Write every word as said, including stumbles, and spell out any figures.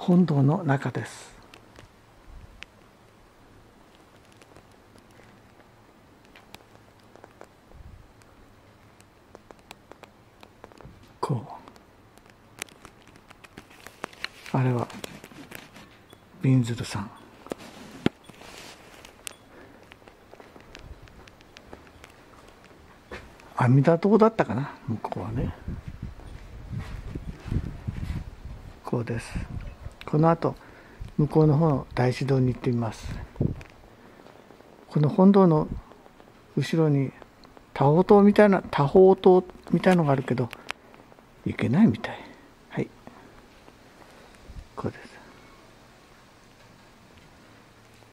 本堂の中です。こうあれはびんずるさん。阿弥陀堂だったかな、向こうはね。こうです。この後向こうの方の大師堂に行ってみます。この本堂の後ろに多宝塔みたいな多宝塔みたいのがあるけど行けないみたい。はい、こうです。